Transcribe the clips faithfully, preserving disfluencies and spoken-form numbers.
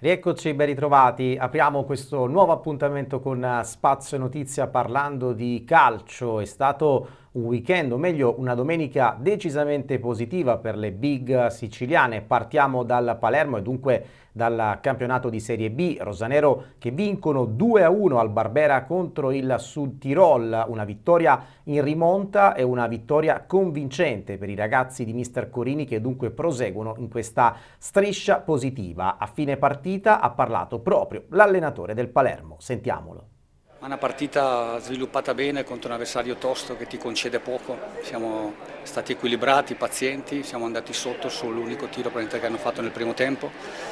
Rieccoci, ben ritrovati. Apriamo questo nuovo appuntamento con Spazio Notizia parlando di calcio. È stato un weekend, o meglio una domenica decisamente positiva per le big siciliane. Partiamo dal Palermo e dunque dal campionato di Serie B. Rosanero che vincono due a uno al Barbera contro il Sud Tirol. Una vittoria in rimonta e una vittoria convincente per i ragazzi di mister Corini, che dunque proseguono in questa striscia positiva. A fine partita ha parlato proprio l'allenatore del Palermo. Sentiamolo. Una partita sviluppata bene contro un avversario tosto che ti concede poco. Siamo stati equilibrati, pazienti, siamo andati sotto sull'unico tiro che hanno fatto nel primo tempo,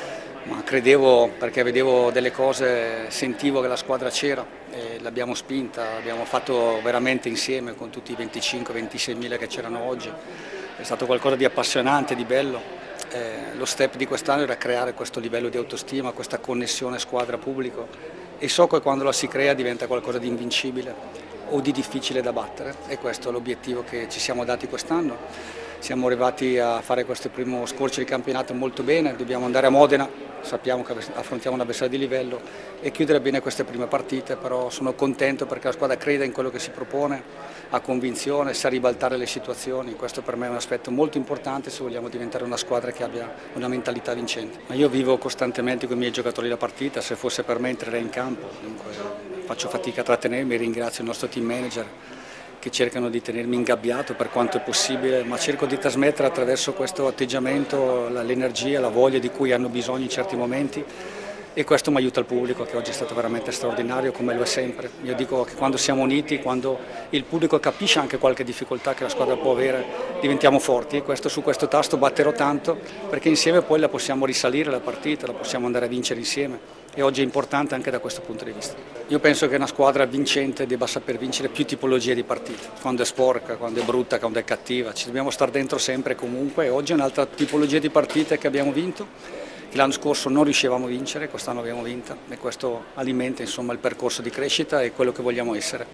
ma credevo, perché vedevo delle cose, sentivo che la squadra c'era e l'abbiamo spinta, abbiamo fatto veramente insieme con tutti i venticinque ventisei mila che c'erano oggi. È stato qualcosa di appassionante, di bello. Eh, lo step di quest'anno era creare questo livello di autostima, questa connessione squadra-pubblico, e so che quando la si crea diventa qualcosa di invincibile o di difficile da battere, e questo è l'obiettivo che ci siamo dati quest'anno. Siamo arrivati a fare questo primo scorcio di campionato molto bene, dobbiamo andare a Modena, sappiamo che affrontiamo un avversario di livello, e chiudere bene queste prime partite, però sono contento perché la squadra crede in quello che si propone, ha convinzione, sa ribaltare le situazioni. Questo per me è un aspetto molto importante se vogliamo diventare una squadra che abbia una mentalità vincente. Ma io vivo costantemente con i miei giocatori la partita, se fosse per me entrerei in campo, dunque faccio fatica a trattenermi, ringrazio il nostro team manager che cercano di tenermi ingabbiato per quanto è possibile, ma cerco di trasmettere attraverso questo atteggiamento l'energia, la voglia di cui hanno bisogno in certi momenti, e questo mi aiuta il pubblico, che oggi è stato veramente straordinario, come lo è sempre. Io dico che quando siamo uniti, quando il pubblico capisce anche qualche difficoltà che la squadra può avere, diventiamo forti, e questo, su questo tasto batterò tanto, perché insieme poi la possiamo risalire la partita, la possiamo andare a vincere insieme, e oggi è importante anche da questo punto di vista. Io penso che una squadra vincente debba saper vincere più tipologie di partite, quando è sporca, quando è brutta, quando è cattiva, ci dobbiamo stare dentro sempre e comunque, e oggi è un'altra tipologia di partite che abbiamo vinto. L'anno scorso non riuscivamo a vincere, quest'anno abbiamo vinta, e questo alimenta insomma il percorso di crescita e quello che vogliamo essere.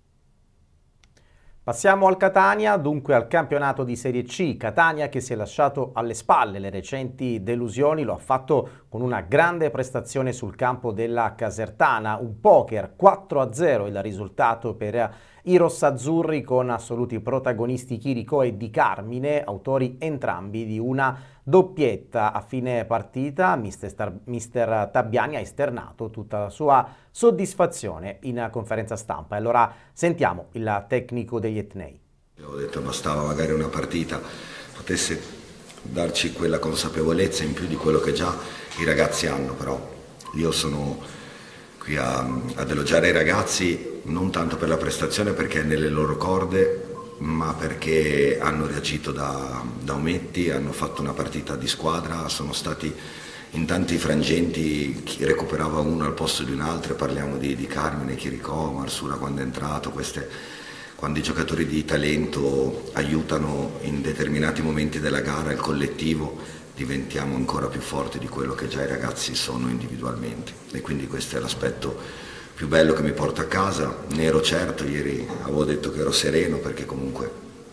Passiamo al Catania, dunque al campionato di Serie C. Catania che si è lasciato alle spalle le recenti delusioni, lo ha fatto con una grande prestazione sul campo della Casertana, un poker quattro a zero il risultato per i rossazzurri, con assoluti protagonisti Chirico e Di Carmine, autori entrambi di una doppietta. A fine partita mister, Star, mister Tabbiani ha esternato tutta la sua soddisfazione in conferenza stampa. E allora sentiamo il tecnico degli etnei. Ho detto bastava magari una partita potesse darci quella consapevolezza in più di quello che già i ragazzi hanno, però io sono qui a, ad elogiare i ragazzi non tanto per la prestazione, perché è nelle loro corde, ma perché hanno reagito da, da ometti, hanno fatto una partita di squadra, sono stati in tanti frangenti, chi recuperava uno al posto di un altro. Parliamo di, di Carmine, Chiricò, Marsura quando è entrato, queste, quando i giocatori di talento aiutano in determinati momenti della gara il collettivo, diventiamo ancora più forti di quello che già i ragazzi sono individualmente, e quindi questo è l'aspetto più bello che mi porto a casa. Ne ero certo, ieri avevo detto che ero sereno perché comunque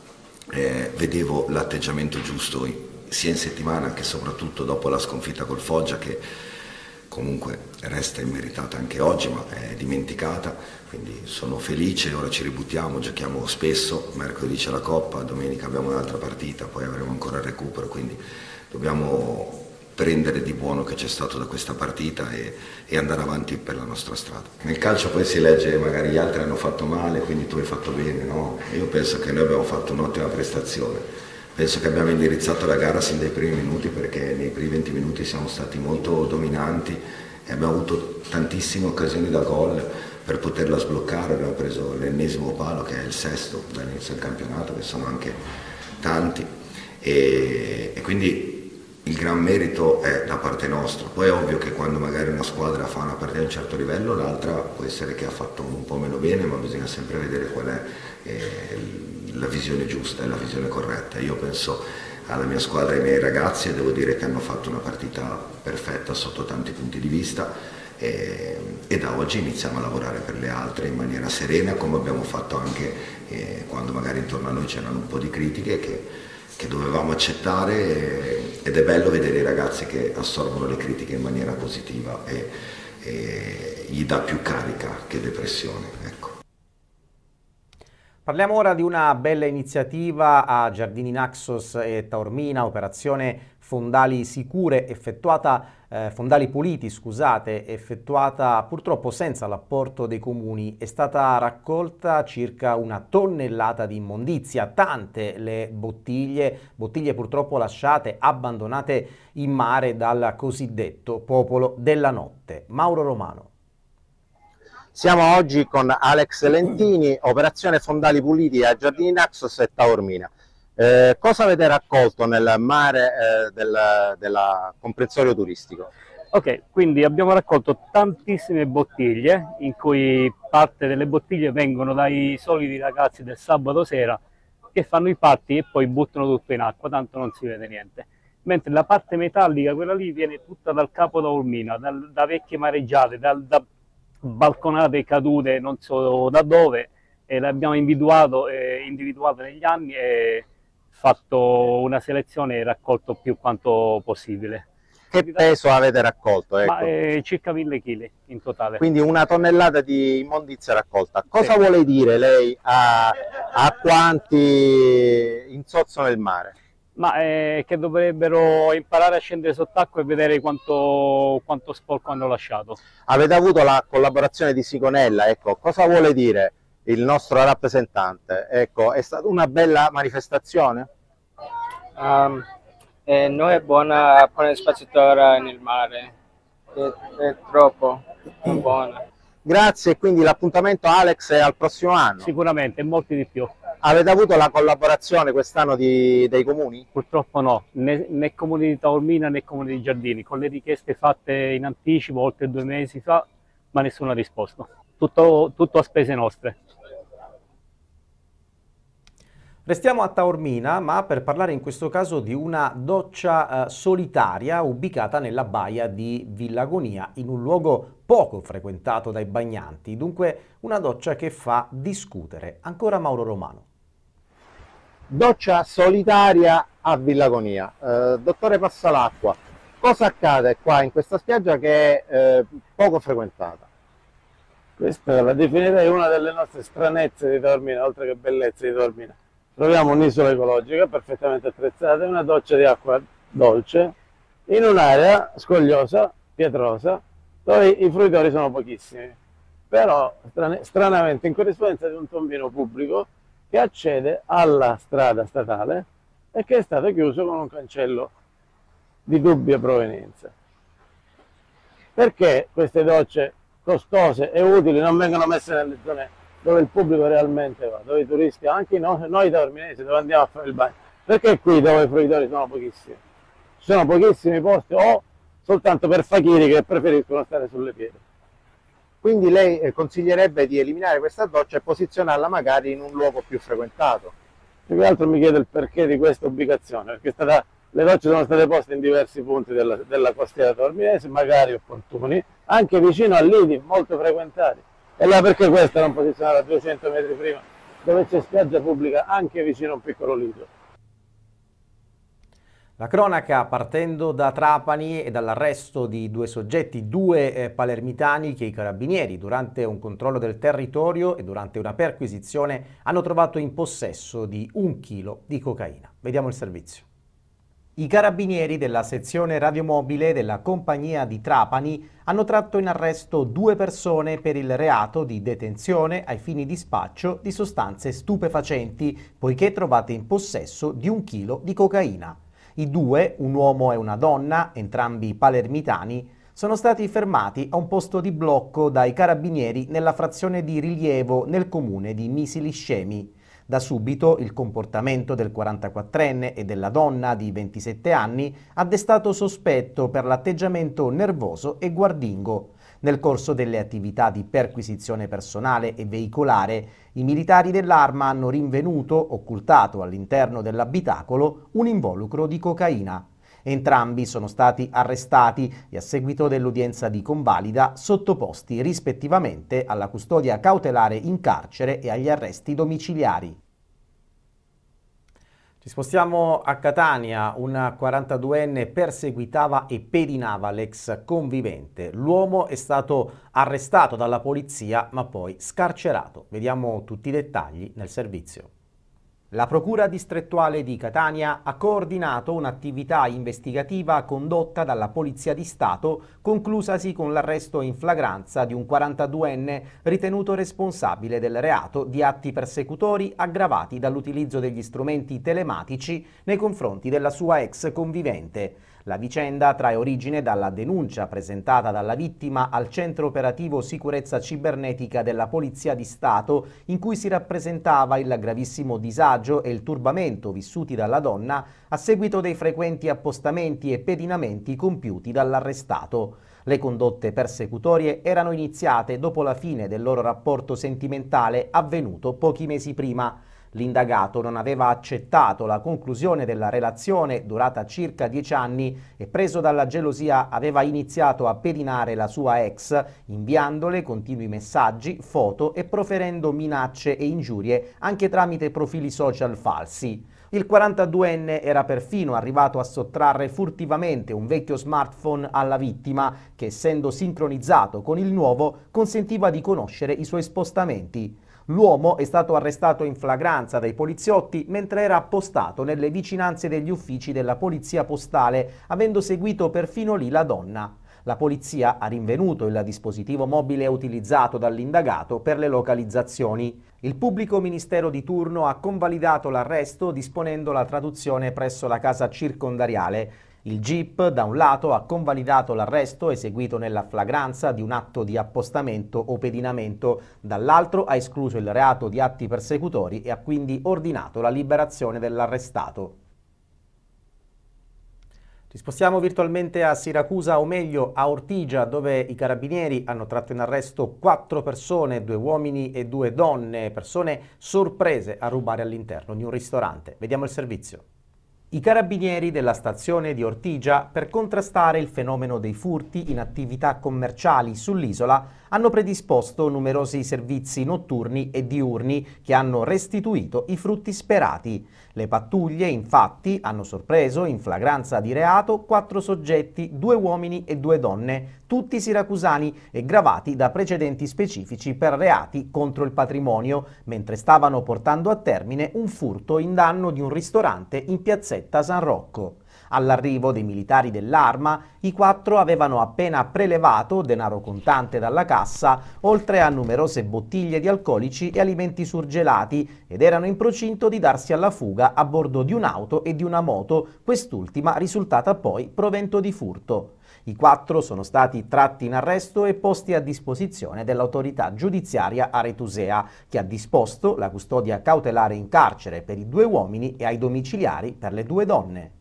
eh, vedevo l'atteggiamento giusto in, sia in settimana che soprattutto dopo la sconfitta col Foggia, che comunque resta immeritata anche oggi ma è dimenticata, quindi sono felice. Ora ci ributtiamo, giochiamo spesso, mercoledì c'è la Coppa, domenica abbiamo un'altra partita, poi avremo ancora il recupero, quindi dobbiamo prendere di buono che c'è stato da questa partita e, e andare avanti per la nostra strada. Nel calcio poi si legge magari gli altri hanno fatto male quindi tu hai fatto bene, no? Io penso che noi abbiamo fatto un'ottima prestazione, penso che abbiamo indirizzato la gara sin dai primi minuti, perché nei primi venti minuti siamo stati molto dominanti e abbiamo avuto tantissime occasioni da gol per poterla sbloccare. Abbiamo preso l'ennesimo palo, che è il sesto dall'inizio del campionato, che sono anche tanti, e, e quindi il gran merito è da parte nostra. Poi è ovvio che quando magari una squadra fa una partita di un certo livello, l'altra può essere che ha fatto un po' meno bene, ma bisogna sempre vedere qual è eh, la visione giusta e la visione corretta. Io penso alla mia squadra e ai miei ragazzi e devo dire che hanno fatto una partita perfetta sotto tanti punti di vista, e, e da oggi iniziamo a lavorare per le altre in maniera serena, come abbiamo fatto anche eh, quando magari intorno a noi c'erano un po' di critiche che, che dovevamo accettare, eh, ed è bello vedere i ragazzi che assorbono le critiche in maniera positiva e, e gli dà più carica che depressione. Ecco. Parliamo ora di una bella iniziativa a Giardini Naxos e Taormina, operazione Fondali Sicure, effettuata, eh, Fondali Puliti, scusate, effettuata purtroppo senza l'apporto dei comuni. È stata raccolta circa una tonnellata di immondizia, tante le bottiglie, bottiglie purtroppo lasciate, abbandonate in mare dal cosiddetto popolo della notte. Mauro Romano. Siamo oggi con Alex Lentini, operazione Fondali Puliti a Giardini Naxos e Taormina. Eh, cosa avete raccolto nel mare eh, del della comprensorio turistico? Ok, quindi abbiamo raccolto tantissime bottiglie, in cui parte delle bottiglie vengono dai soliti ragazzi del sabato sera che fanno i patti e poi buttano tutto in acqua, tanto non si vede niente. Mentre la parte metallica, quella lì, viene tutta dal capo Taormina, dal, da vecchie mareggiate, dal, da balconate cadute non so da dove, e le abbiamo individuato, eh, individuato negli anni e fatto una selezione e raccolto più quanto possibile. Che peso avete raccolto? Ecco. Ma, eh, circa mille chili in totale. Quindi una tonnellata di immondizia raccolta. Cosa sì. vuole dire lei a, a quanti insozzano il mare? Ma eh, che dovrebbero imparare a scendere sott'acqua e vedere quanto, quanto sporco hanno lasciato. Avete avuto la collaborazione di Sigonella, ecco, cosa vuole dire il nostro rappresentante? Ecco, è stata una bella manifestazione? Um, eh, non è buona pone spazzatura nel mare, è, è troppo buona. Grazie, quindi l'appuntamento Alex è al prossimo anno? Sicuramente, molti di più. Avete avuto la collaborazione quest'anno dei comuni? Purtroppo no, né, né comune di Taormina né comune di Giardini, con le richieste fatte in anticipo oltre due mesi fa, ma nessuno ha risposto. Tutto, tutto a spese nostre. Restiamo a Taormina, ma per parlare in questo caso di una doccia eh, solitaria ubicata nella baia di Villagonia, in un luogo poco frequentato dai bagnanti, dunque una doccia che fa discutere. Ancora Mauro Romano. Doccia solitaria a Villagonia. Eh, dottore Passalacqua, cosa accade qua in questa spiaggia che è eh, poco frequentata? Questa la definirei una delle nostre stranezze di Taormina, oltre che bellezze di Taormina. Troviamo un'isola ecologica perfettamente attrezzata e una doccia di acqua dolce in un'area scogliosa, pietrosa, dove i fruitori sono pochissimi. Però stranamente in corrispondenza di un tombino pubblico che accede alla strada statale e che è stato chiuso con un cancello di dubbia provenienza. Perché queste docce costose e utili non vengono messe nelle zone dove il pubblico realmente va, dove i turisti, anche noi, noi taorminesi, dove andiamo a fare il bagno? Perché qui dove i fruitori sono pochissimi? Ci sono pochissimi posti o soltanto per fakiri che preferiscono stare sulle pietre. Quindi lei eh, consiglierebbe di eliminare questa doccia e posizionarla magari in un luogo più frequentato? Più che altro mi chiedo il perché di questa ubicazione, perché è stata, le docce sono state poste in diversi punti della, della costiera taorminese, magari opportuni, anche vicino a lidi molto frequentati. E allora perché questa non posizionata a duecento metri prima, dove c'è spiaggia pubblica anche vicino a un piccolo lido? La cronaca partendo da Trapani e dall'arresto di due soggetti, due eh, palermitani che i carabinieri durante un controllo del territorio e durante una perquisizione hanno trovato in possesso di un chilo di cocaina. Vediamo il servizio. I carabinieri della sezione radiomobile della compagnia di Trapani hanno tratto in arresto due persone per il reato di detenzione ai fini di spaccio di sostanze stupefacenti, poiché trovate in possesso di un chilo di cocaina. I due, un uomo e una donna, entrambi palermitani, sono stati fermati a un posto di blocco dai carabinieri nella frazione di Rilievo nel comune di Misiliscemi. Da subito il comportamento del quarantaquattrenne e della donna di ventisette anni ha destato sospetto per l'atteggiamento nervoso e guardingo. Nel corso delle attività di perquisizione personale e veicolare, i militari dell'Arma hanno rinvenuto, occultato all'interno dell'abitacolo, un involucro di cocaina. Entrambi sono stati arrestati e a seguito dell'udienza di convalida sottoposti rispettivamente alla custodia cautelare in carcere e agli arresti domiciliari. Ci spostiamo a Catania. Un quarantaduenne perseguitava e pedinava l'ex convivente. L'uomo è stato arrestato dalla polizia ma poi scarcerato. Vediamo tutti i dettagli nel servizio. La Procura distrettuale di Catania ha coordinato un'attività investigativa condotta dalla Polizia di Stato, conclusasi con l'arresto in flagranza di un quarantaduenne ritenuto responsabile del reato di atti persecutori aggravati dall'utilizzo degli strumenti telematici nei confronti della sua ex convivente. La vicenda trae origine dalla denuncia presentata dalla vittima al Centro Operativo Sicurezza Cibernetica della Polizia di Stato, in cui si rappresentava il gravissimo disagio e il turbamento vissuti dalla donna a seguito dei frequenti appostamenti e pedinamenti compiuti dall'arrestato. Le condotte persecutorie erano iniziate dopo la fine del loro rapporto sentimentale avvenuto pochi mesi prima. L'indagato non aveva accettato la conclusione della relazione durata circa dieci anni e, preso dalla gelosia, aveva iniziato a pedinare la sua ex, inviandole continui messaggi, foto e proferendo minacce e ingiurie anche tramite profili social falsi. Il quarantaduenne era perfino arrivato a sottrarre furtivamente un vecchio smartphone alla vittima che, essendo sincronizzato con il nuovo, consentiva di conoscere i suoi spostamenti. L'uomo è stato arrestato in flagranza dai poliziotti mentre era appostato nelle vicinanze degli uffici della polizia postale, avendo seguito perfino lì la donna. La polizia ha rinvenuto il dispositivo mobile utilizzato dall'indagato per le localizzazioni. Il pubblico ministero di turno ha convalidato l'arresto disponendo la traduzione presso la casa circondariale. Il G I P, da un lato, ha convalidato l'arresto eseguito nella flagranza di un atto di appostamento o pedinamento, dall'altro ha escluso il reato di atti persecutori e ha quindi ordinato la liberazione dell'arrestato. Ci spostiamo virtualmente a Siracusa, o meglio a Ortigia, dove i carabinieri hanno tratto in arresto quattro persone, due uomini e due donne, persone sorprese a rubare all'interno di un ristorante. Vediamo il servizio. I carabinieri della stazione di Ortigia, per contrastare il fenomeno dei furti in attività commerciali sull'isola, hanno predisposto numerosi servizi notturni e diurni che hanno restituito i frutti sperati. Le pattuglie, infatti, hanno sorpreso in flagranza di reato quattro soggetti, due uomini e due donne, tutti siracusani e gravati da precedenti specifici per reati contro il patrimonio, mentre stavano portando a termine un furto in danno di un ristorante in piazzetta San Rocco. All'arrivo dei militari dell'Arma, i quattro avevano appena prelevato denaro contante dalla cassa, oltre a numerose bottiglie di alcolici e alimenti surgelati, ed erano in procinto di darsi alla fuga a bordo di un'auto e di una moto, quest'ultima risultata poi provento di furto. I quattro sono stati tratti in arresto e posti a disposizione dell'autorità giudiziaria aretusea, che ha disposto la custodia cautelare in carcere per i due uomini e ai domiciliari per le due donne.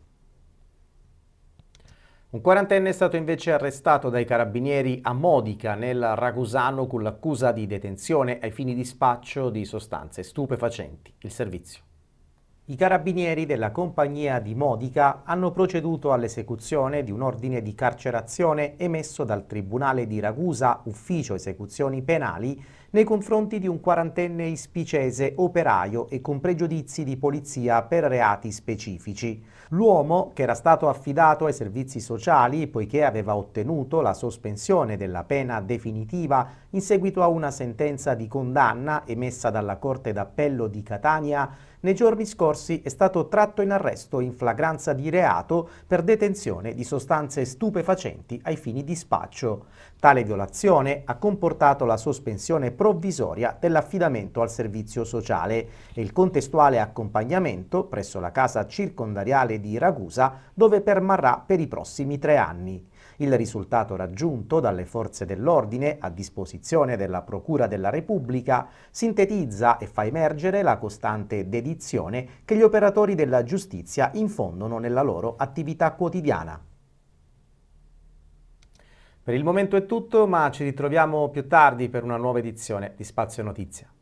Un quarantenne è stato invece arrestato dai carabinieri a Modica, nel Ragusano, con l'accusa di detenzione ai fini di spaccio di sostanze stupefacenti. Il servizio. I carabinieri della compagnia di Modica hanno proceduto all'esecuzione di un ordine di carcerazione emesso dal Tribunale di Ragusa, ufficio esecuzioni penali, nei confronti di un quarantenne ispicese operaio e con pregiudizi di polizia per reati specifici. L'uomo, che era stato affidato ai servizi sociali poiché aveva ottenuto la sospensione della pena definitiva in seguito a una sentenza di condanna emessa dalla Corte d'Appello di Catania, nei giorni scorsi è stato tratto in arresto in flagranza di reato per detenzione di sostanze stupefacenti ai fini di spaccio. Tale violazione ha comportato la sospensione provvisoria dell'affidamento al servizio sociale e il contestuale accompagnamento presso la casa circondariale di Ragusa, dove permarrà per i prossimi tre anni. Il risultato raggiunto dalle forze dell'ordine a disposizione della Procura della Repubblica sintetizza e fa emergere la costante dedizione che gli operatori della giustizia infondono nella loro attività quotidiana. Per il momento è tutto, ma ci ritroviamo più tardi per una nuova edizione di Spazio Notizia.